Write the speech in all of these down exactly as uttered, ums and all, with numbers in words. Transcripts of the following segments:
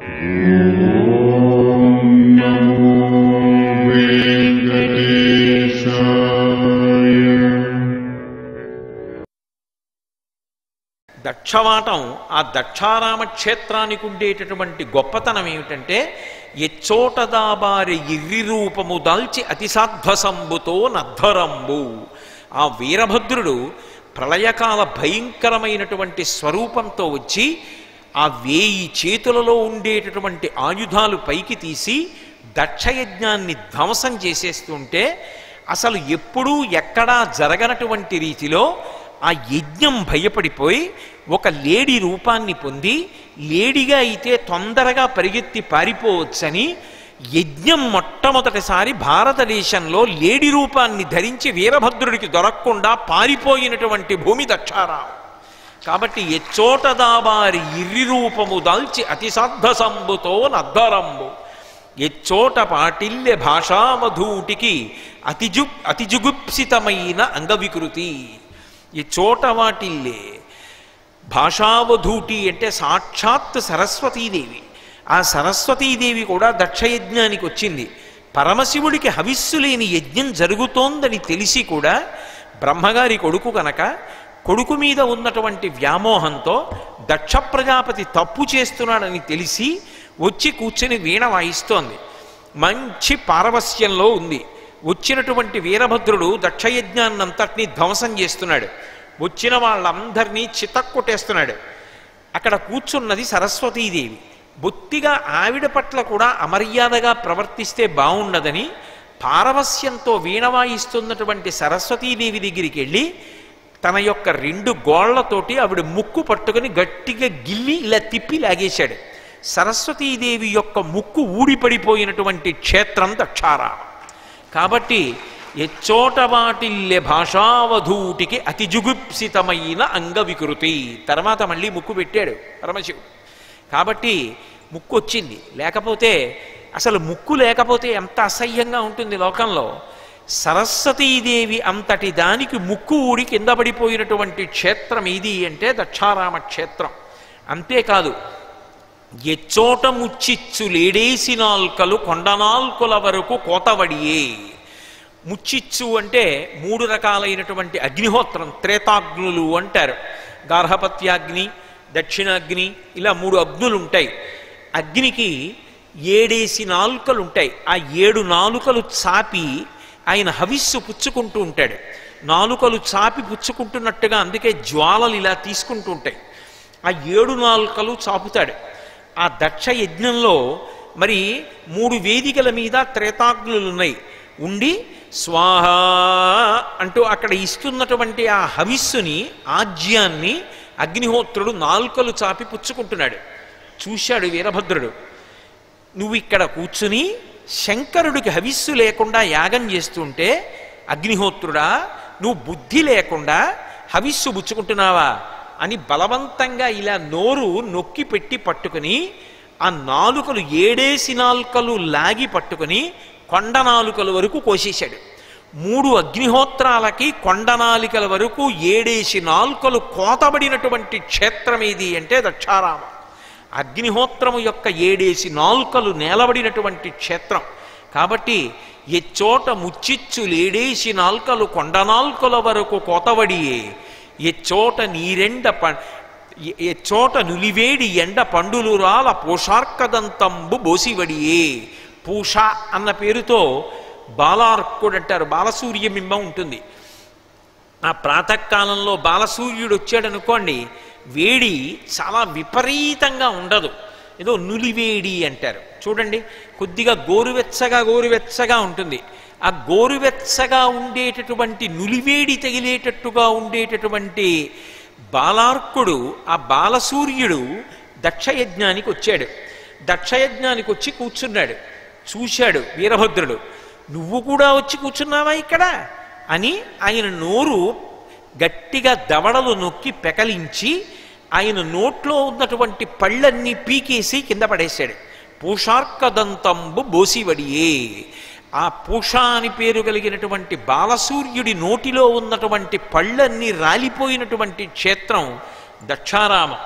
దక్షవాటం ఆ దక్షారామ క్షేత్రానికి ఉండేటటువంటి గొప్పతనం ఏమిటంటే ఎచ్చోటదాబారి ఇర్రి రూపము దాల్చి అతిసాధ్వసంబుతో నధ్వరంబు. ఆ వీరభద్రుడు ప్రళయకాల భయంకరమైనటువంటి స్వరూపంతో వచ్చి ఆ వేయి చేతులలో ఉండేటటువంటి ఆయుధాలు పైకి తీసి దక్షయజ్ఞాన్ని ధ్వంసం చేసేస్తుంటే అసలు ఎప్పుడూ ఎక్కడా జరగనటువంటి రీతిలో ఆ యజ్ఞం భయపడిపోయి ఒక లేడీ రూపాన్ని పొంది, లేడీగా అయితే తొందరగా పరిగెత్తి పారిపోవచ్చని యజ్ఞం మొట్టమొదటిసారి భారతదేశంలో లేడీ రూపాన్ని ధరించి వీరభద్రుడికి దొరకకుండా పారిపోయినటువంటి భూమి దక్షారామం. కాబట్టి ఎచ్చోటదాబారి ఇర్రి రూపము దాల్చి అతిసాధ్వసంబుతో నద్దరంబు. ఎచ్చోట పాటిల్య భాషామధూటికి అతిజు అతిజుగుప్సితమైన అంగవికృతి. ఈ చోట వాటిల్లే భాషావధూటి అంటే సాక్షాత్ సరస్వతీదేవి. ఆ సరస్వతీదేవి కూడా దక్షయజ్ఞానికి వచ్చింది. పరమశివుడికి హవిస్సు లేని యజ్ఞం జరుగుతోందని తెలిసి కూడా బ్రహ్మగారి కొడుకు కనుక కొడుకు మీద ఉన్నటువంటి వ్యామోహంతో దక్ష ప్రజాపతి తప్పు చేస్తున్నాడని తెలిసి వచ్చి కూర్చొని వీణ వాయిస్తోంది. మంచి పారవస్యంలో ఉంది. వచ్చినటువంటి వీరభద్రుడు దక్షయజ్ఞాన్నంతటినీ ధ్వంసం చేస్తున్నాడు. వచ్చిన వాళ్ళందరినీ చితక్కొట్టేస్తున్నాడు. అక్కడ కూర్చున్నది సరస్వతీదేవి. బొత్తిగా ఆవిడ పట్ల కూడా అమర్యాదగా ప్రవర్తిస్తే బాగుండదని పారవస్యంతో వీణ వాయిస్తున్నటువంటి సరస్వతీదేవి దగ్గరికి వెళ్ళి తన యొక్క రెండు గోళ్లతోటి ఆవిడ ముక్కు పట్టుకుని గట్టిగా గిల్లి ఇలా తిప్పి లాగేశాడు. సరస్వతీదేవి యొక్క ముక్కు ఊడిపడిపోయినటువంటి క్షేత్రం దక్షారామం. కాబట్టి ఎచ్చోట వాటిల్లె భాషావధూటికి అతిజుగుప్సితమైన అంగవికృతి. తర్వాత మళ్ళీ ముక్కు పెట్టాడు పరమశివుడు. కాబట్టి ముక్కు వచ్చింది. లేకపోతే అసలు ముక్కు లేకపోతే ఎంత అసహ్యంగా ఉంటుంది లోకంలో. సరస్వతీదేవి అంతటి దానికి ముక్కు ఊడి కింద పడిపోయినటువంటి క్షేత్రం ఇది అంటే దక్షారామ క్షేత్రం. అంతేకాదు, ఎచ్చోట ముచ్చిచ్చు లేడేసి నాల్కలు కొండనాల్కుల వరకు కోతవడియే. ముచ్చిచ్చు అంటే మూడు రకాలైనటువంటి అగ్నిహోత్రం, త్రేతాగ్నులు అంటారు. గార్హపత్యాగ్ని, దక్షిణాగ్ని, ఇలా మూడు అగ్నులు ఉంటాయి. అగ్నికి ఏడేసి నాలుకలు ఉంటాయి. ఆ ఏడు నాలుకలు చాపి ఆయన హవిస్సు పుచ్చుకుంటూ ఉంటాడు. నాలుకలు చాపి పుచ్చుకుంటున్నట్టుగా అందుకే జ్వాలలు ఇలా తీసుకుంటూ ఉంటాయి. ఆ ఏడు నాలుకలు చాపుతాడు. ఆ దక్ష యజ్ఞంలో మరి మూడు వేదికల మీద త్రేతాగ్నులు ఉన్నాయి. ఉండి స్వాహ అంటూ అక్కడ ఇస్తున్నటువంటి ఆ హవిస్సుని, ఆజ్యాన్ని అగ్నిహోత్రుడు నాలుకలు చాపి పుచ్చుకుంటున్నాడు. చూశాడు వీరభద్రుడు. నువ్వు ఇక్కడ కూర్చుని శంకరుడికి హవిస్సు లేకుండా యాగం చేస్తుంటే అగ్నిహోత్రుడా నువ్వు బుద్ధి లేకుండా హవిస్సు పుచ్చుకుంటున్నావా అని బలవంతంగా ఇలా నోరు నొక్కి పెట్టి పట్టుకుని ఆ నాలుకలు ఏడేసి నాలుకలు లాగి పట్టుకుని కొండ నాలుకల వరకు కోసేశాడు. మూడు అగ్నిహోత్రాలకి కొండ నాలికల వరకు ఏడేసి నాలుకలు కోతబడినటువంటి క్షేత్రం ఏది అంటే దక్షారామం. అగ్నిహోత్రము యొక్క ఏడేసి నాలుకలు నేలబడినటువంటి క్షేత్రం. కాబట్టి ఎచ్చోట ముచ్చిచ్చు లేడేసి నాల్కలు కొండ నాల్కల వరకు కోతవడియే. ఎచ్చోట నీరెండ ప ఎచ్చోట నులివేడి ఎండ పండులు రాల పోషార్కదంతంబు బోసివడియే. పూష అన్న పేరుతో బాలార్కుడు అంటారు. బాలసూర్యబింబం ఉంటుంది. ఆ ప్రాతకాలంలో బాలసూర్యుడు వచ్చాడనుకోండి, వేడి చాలా విపరీతంగా ఉండదు. ఏదో నులివేడి అంటారు చూడండి, కొద్దిగా గోరువెచ్చగా గోరువెచ్చగా ఉంటుంది. ఆ గోరువెచ్చగా ఉండేటటువంటి నులివేడి తగిలేటట్టుగా ఉండేటటువంటి బాలార్కుడు, ఆ బాలసూర్యుడు దక్షయజ్ఞానికి వచ్చాడు. దక్షయజ్ఞానికి వచ్చి కూర్చున్నాడు. చూశాడు వీరభద్రుడు, నువ్వు కూడా వచ్చి కూర్చున్నావా ఇక్కడ అని ఆయన నోరు గట్టిగా దవడలు నొక్కి పెకలించి ఆయన నోట్లో ఉన్నటువంటి పళ్ళన్నీ పీకేసి కింద పడేశాడు. పూషార్కదంతంబు బోసివడియే. ఆ పూష అని పేరు కలిగినటువంటి బాలసూర్యుడి నోటిలో ఉన్నటువంటి పళ్ళన్నీ రాలిపోయినటువంటి క్షేత్రం దక్షారామం.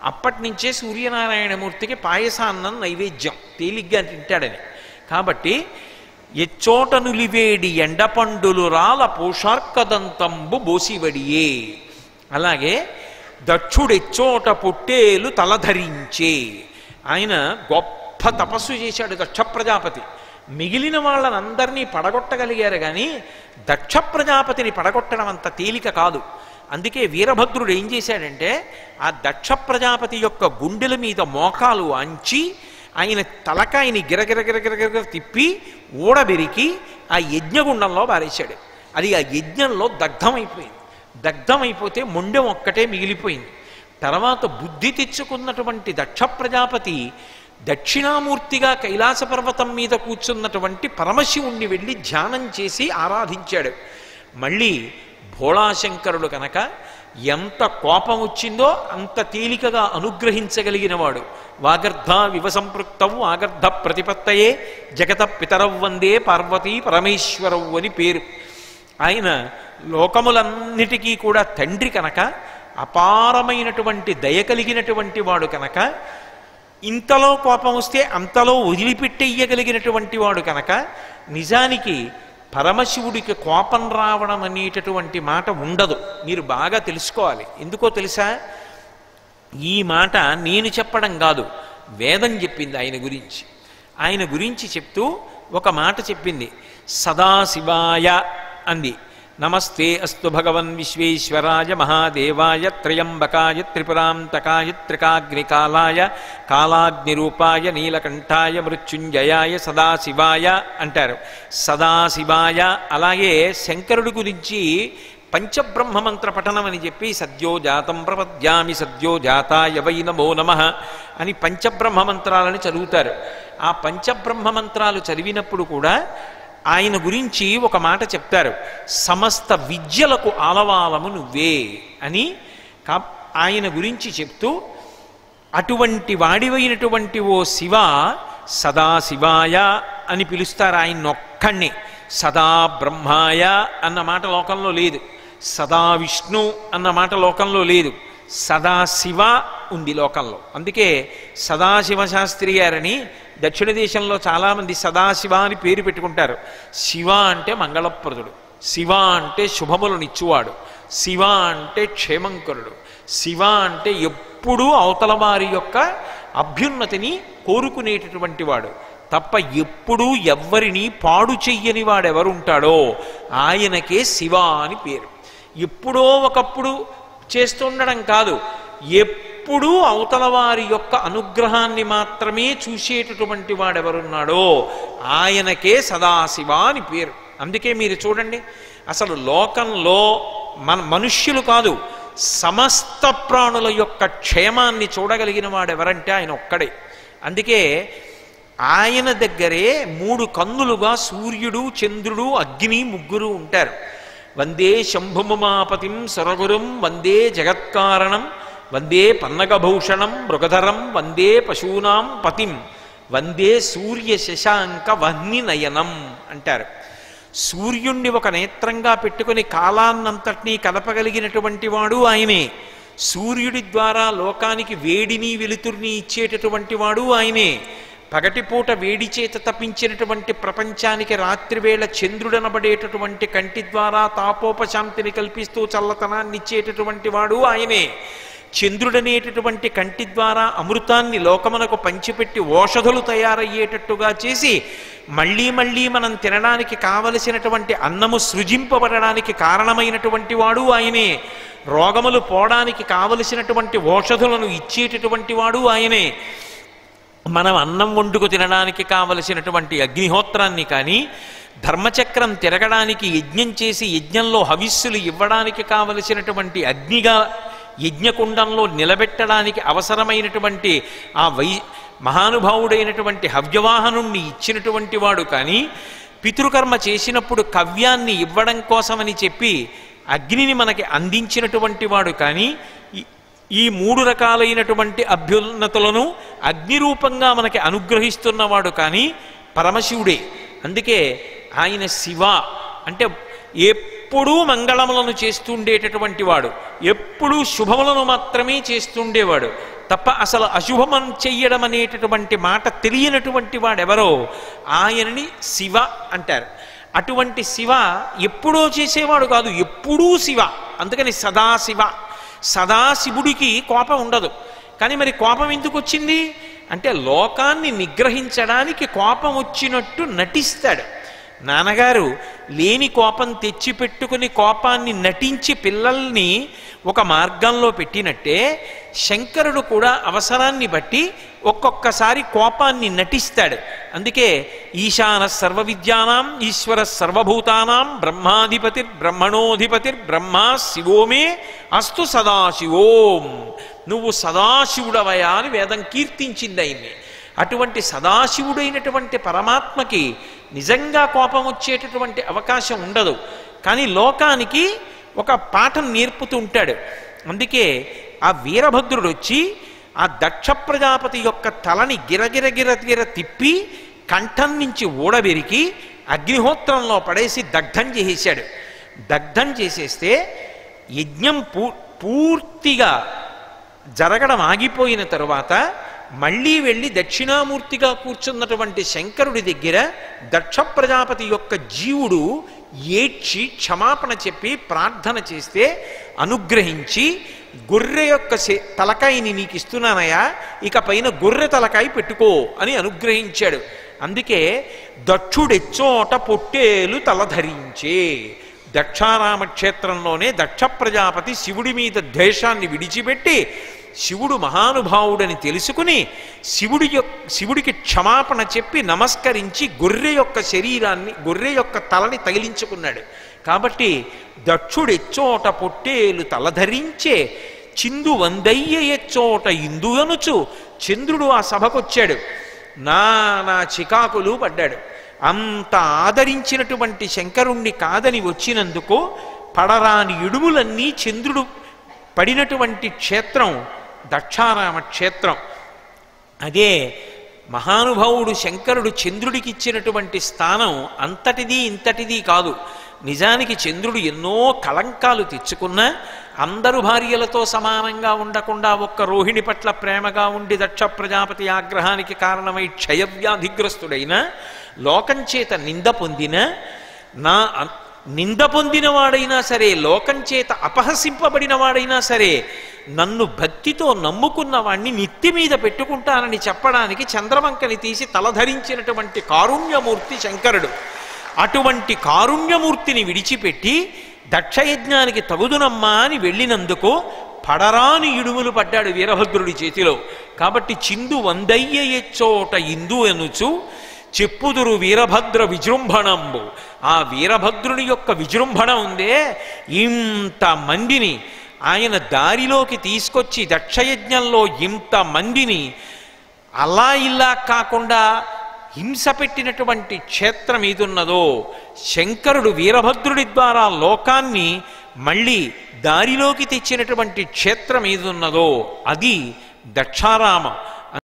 అప్పటి నుంచే సూర్యనారాయణమూర్తికి పాయసాన్నం నైవేద్యం తేలిగ్గా తింటాడని. కాబట్టి ఎచ్చోట నులివేడి ఎండపండులు రాల పోషార్కదంతంబు బోసివడియే. అలాగే దక్షుడెచ్చోట పొట్టేలు తలధరించే. ఆయన గొప్ప తపస్సు చేశాడు దక్ష ప్రజాపతి. మిగిలిన వాళ్ళనందరినీ పడగొట్టగలిగారు కానీ దక్ష ప్రజాపతిని పడగొట్టడం అంత తేలిక కాదు. అందుకే వీరభద్రుడు ఏం చేశాడంటే ఆ దక్ష ప్రజాపతి యొక్క గుండెల మీద మోకాలు అంచి ఆయన తలకాయని గిరగిరగిరగిరగిర తిప్పి ఊడబెరికి ఆ యజ్ఞగుండంలో బారేశాడు. అది ఆ యజ్ఞంలో దగ్ధమైపోయింది. దగ్ధమైపోతే మొండెం ఒక్కటే మిగిలిపోయింది. తర్వాత బుద్ధి తెచ్చుకున్నటువంటి దక్ష ప్రజాపతి దక్షిణామూర్తిగా కైలాస పర్వతం మీద కూర్చున్నటువంటి పరమశివుణ్ణి వెళ్ళి ధ్యానం చేసి ఆరాధించాడు. మళ్ళీ భోళాశంకరుడు కనుక ఎంత కోపం వచ్చిందో అంత తేలికగా అనుగ్రహించగలిగినవాడు. వాగర్ధ వివసంపృక్తవు ఆగర్ధ ప్రతిపత్తయే జగత పితరవ్ వందే పార్వతీ పరమేశ్వరవు అని పేరు. ఆయన లోకములన్నిటికీ కూడా తండ్రి కనుక, అపారమైనటువంటి దయ కలిగినటువంటి వాడు కనుక, ఇంతలో కోపం వస్తే అంతలో వదిలిపెట్టేయగలిగినటువంటి వాడు కనుక, నిజానికి పరమశివుడికి కోపం రావడం అనేటటువంటి మాట ఉండదు. మీరు బాగా తెలుసుకోవాలి. ఎందుకో తెలుసా? ఈ మాట నేను చెప్పడం కాదు, వేదం చెప్పింది ఆయన గురించి. ఆయన గురించి చెప్తూ ఒక మాట చెప్పింది. సదాశివాయ అంది. నమస్తే అస్తు భగవన్ విశ్వేశ్వరాయ మహాదేవాయ త్రయంబకాయ త్రిపురాంతకాయ త్రికాగ్నికాలాయ కాలాగ్నిరూపాయ నీలకంఠాయ మృత్యుంజయాయ సదాశివాయ అంటారు. సదాశివాయ. అలాగే శంకరుడి గురించి పంచబ్రహ్మమంత్ర పఠనం అని చెప్పి సద్యోజాతం ప్రపద్యామి సద్యోజాతాయ వై నమో నమః అని పంచబ్రహ్మమంత్రాలను చదువుతారు. ఆ పంచబ్రహ్మమంత్రాలు చదివినప్పుడు కూడా ఆయన గురించి ఒక మాట చెప్తారు. సమస్త విద్యలకు ఆలవాలము నువ్వే అని ఆయన గురించి చెప్తూ, అటువంటి వాడివైనటువంటి ఓ శివ సదాశివాయ అని పిలుస్తారు ఆయన ఒక్కణ్ణి. సదా బ్రహ్మాయ అన్న మాట లోకంలో లేదు. సదా విష్ణు అన్న మాట లోకంలో లేదు. సదాశివ ఉంది లోకంలో. అందుకే సదాశివ శాస్త్రి గారని దక్షిణ దేశంలో చాలామంది సదాశివ అని పేరు పెట్టుకుంటారు. శివ అంటే మంగళప్రదుడు, శివ అంటే శుభములనిచ్చువాడు, శివ అంటే క్షేమంకరుడు, శివ అంటే ఎప్పుడూ అవతల వారి యొక్క అభ్యున్నతిని కోరుకునేటటువంటి వాడు తప్ప ఎప్పుడూ ఎవ్వరిని పాడు చెయ్యని వాడెవరుంటాడో ఆయనకే శివ అని పేరు. ఎప్పుడో ఒకప్పుడు చేస్తుండడం కాదు, ఎప్పుడూ అవతల వారి యొక్క అనుగ్రహాన్ని మాత్రమే చూసేటటువంటి వాడెవరున్నాడో ఆయనకే సదాశివ అని పేరు. అందుకే మీరు చూడండి, అసలు లోకంలో మన మనుష్యులు కాదు సమస్త ప్రాణుల యొక్క క్షేమాన్ని చూడగలిగిన వాడెవరంటే ఆయన ఒక్కడే. అందుకే ఆయన దగ్గరే మూడు కన్నులుగా సూర్యుడు, చంద్రుడు, అగ్ని ముగ్గురు ఉంటారు. వందే శంభుమమాపతిం సురగురుం వందే జగత్కారణం వందే పన్నగభూషణం మృగధరం వందే పశూనాం పతిం వందే సూర్య శశాంక వహ్ని నయనం అంటారు. సూర్యుణ్ణి ఒక నేత్రంగా పెట్టుకుని కాలాన్నంతటినీ కలపగలిగినటువంటి వాడు ఆయనే. సూర్యుడి ద్వారా లోకానికి వేడిని వెలుతుర్ని ఇచ్చేటటువంటి వాడు ఆయనే. పగటిపూట వేడి చేత తప్పించినటువంటి ప్రపంచానికి రాత్రివేళ చంద్రుడనబడేటటువంటి కంటి ద్వారా తాపోపశాంతిని కల్పిస్తూ చల్లతనాన్ని ఇచ్చేటటువంటి వాడు ఆయనే. చంద్రుడనేటటువంటి కంటి ద్వారా అమృతాన్ని లోకమునకు పంచిపెట్టి ఓషధులు తయారయ్యేటట్టుగా చేసి మళ్ళీ మళ్ళీ మనం తినడానికి కావలసినటువంటి అన్నము సృజింపబడడానికి కారణమైనటువంటి వాడు ఆయనే. రోగములు పోవడానికి కావలసినటువంటి ఓషధులను ఇచ్చేటటువంటి వాడు ఆయనే. మనం అన్నం వండుకు తినడానికి కావలసినటువంటి అగ్నిహోత్రాన్ని కానీ, ధర్మచక్రం తిరగడానికి యజ్ఞం చేసి యజ్ఞంలో హవిస్సులు ఇవ్వడానికి కావలసినటువంటి అగ్నిగా యజ్ఞకుండంలో నిలబెట్టడానికి అవసరమైనటువంటి ఆ వై మహానుభావుడైనటువంటి హవ్యవాహనుణ్ణి ఇచ్చినటువంటి వాడు కానీ, పితృకర్మ చేసినప్పుడు కవ్యాన్ని ఇవ్వడం కోసమని చెప్పి అగ్నిని మనకి అందించినటువంటి వాడు కానీ, ఈ మూడు రకాలైనటువంటి అభ్యున్నతులను అగ్నిరూపంగా మనకి అనుగ్రహిస్తున్నవాడు కానీ పరమశివుడే. అందుకే ఆయన శివ అంటే ఎప్పుడూ మంగళములను చేస్తుండేటటువంటి వాడు, ఎప్పుడూ శుభములను మాత్రమే చేస్తుండేవాడు తప్ప అసలు అశుభమం చెయ్యడం అనేటటువంటి మాట తెలియనటువంటి వాడెవరో ఆయనని శివ అంటారు. అటువంటి శివ ఎప్పుడో చేసేవాడు కాదు, ఎప్పుడూ శివ. అందుకని సదాశివ. సదాశివుడికి కోపం ఉండదు. కానీ మరి కోపం ఎందుకు వచ్చింది అంటే లోకాన్ని నిగ్రహించడానికి కోపం వచ్చినట్టు నటిస్తాడు. నాన్నగారు లేని కోపం తెచ్చిపెట్టుకుని కోపాన్ని నటించి పిల్లల్ని ఒక మార్గంలో పెట్టినట్టే శంకరుడు కూడా అవసరాన్ని బట్టి ఒక్కొక్కసారి కోపాన్ని నటిస్తాడు. అందుకే ఈశాన సర్వ విద్యానాం ఈశ్వర సర్వభూతానాం బ్రహ్మాధిపతిర్ బ్రహ్మణోధిపతిర్ బ్రహ్మా శివోమే అస్తు సదాశివోం. నువ్వు సదాశివుడవయా అని వేదం కీర్తించింది ఆయన్ని. అటువంటి సదాశివుడైనటువంటి పరమాత్మకి నిజంగా కోపం వచ్చేటటువంటి అవకాశం ఉండదు. కానీ లోకానికి ఒక పాఠం నేర్పుతూ ఉంటాడు. అందుకే ఆ వీరభద్రుడు వచ్చి ఆ దక్ష ప్రజాపతి యొక్క తలని గిరగిర గిరగిర తిప్పి కంఠం నుంచి ఊడబెరికి అగ్నిహోత్రంలో పడేసి దగ్ధం చేసేశాడు. దగ్ధం చేసేస్తే యజ్ఞం పూ పూర్తిగా జరగడం ఆగిపోయిన తరువాత మళ్ళీ వెళ్ళి దక్షిణామూర్తిగా కూర్చున్నటువంటి శంకరుడి దగ్గర దక్ష ప్రజాపతి యొక్క జీవుడు ఏడ్చి క్షమాపణ చెప్పి ప్రార్థన చేస్తే అనుగ్రహించి గొర్రె యొక్క తలకాయని నీకు ఇస్తున్నానయా, ఇక పైన గొర్రె తలకాయ పెట్టుకో అని అనుగ్రహించాడు. అందుకే దక్షుడెచ్చోట పొట్టేలు తలధరించే. దక్షారామ క్షేత్రంలోనే దక్ష ప్రజాపతి శివుడి మీద ద్వేషాన్ని విడిచిపెట్టి శివుడు మహానుభావుడని తెలుసుకుని శివుడి యొక్క శివుడికి క్షమాపణ చెప్పి నమస్కరించి గొర్రె యొక్క శరీరాన్ని గొర్రె యొక్క తలని తగిలించుకున్నాడు. కాబట్టి దక్షుడెచ్చోట పొట్టేలు తలధరించే చిందు వందయ్య ఎచ్చోట ఇందు అనుచు చంద్రుడు ఆ సభకొచ్చాడు. నా నా చికాకులు పడ్డాడు. అంత ఆదరించినటువంటి శంకరుణ్ణి కాదని వచ్చినందుకు పడరాని ఇడుములన్నీ చంద్రుడు పడినటువంటి క్షేత్రం దక్షారామ క్షేత్రం. అదే మహానుభావుడు శంకరుడు చంద్రుడికి ఇచ్చినటువంటి స్థానం అంతటిది ఇంతటిది కాదు. నిజానికి చంద్రుడు ఎన్నో కళంకాలు తెచ్చుకున్నా అందరు భార్యలతో సమానంగా ఉండకుండా ఒక్క రోహిణి పట్ల ప్రేమగా ఉండి దక్ష ప్రజాపతి ఆగ్రహానికి కారణమై క్షయవ్యాధిగ్రస్తుడైన లోకంచేత నింద పొందిన నా నింద పొందినవాడైనా సరే లోకంచేత అపహసింపబడిన వాడైనా సరే నన్ను భక్తితో నమ్ముకున్న వాణ్ణి నెత్తి మీద పెట్టుకుంటానని చెప్పడానికి చంద్రవంకని తీసి తలధరించినటువంటి కారుణ్యమూర్తి శంకరుడు. అటువంటి కారుణ్యమూర్తిని విడిచిపెట్టి దక్షయజ్ఞానికి తగుదునమ్మా అని వెళ్ళినందుకు పడరాని ఇడుములు పడ్డాడు వీరభద్రుడి చేతిలో. కాబట్టి చిందు వందయ్య ఎచ్చోట ఇందు ఎనుచు చెప్పుదురు వీరభద్ర విజృంభణంబు. ఆ వీరభద్రుని యొక్క విజృంభణ ఉందే, ఇంతమందిని ఆయన దారిలోకి తీసుకొచ్చి దక్షయజ్ఞంలో ఇంతమందిని అలా ఇలా కాకుండా హింస పెట్టినటువంటి క్షేత్రం ఏదున్నదో, శంకరుడు వీరభద్రుడి ద్వారా లోకాన్ని మళ్ళీ దారిలోకి తెచ్చినటువంటి క్షేత్రం ఏదున్నదో అది దక్షారామం.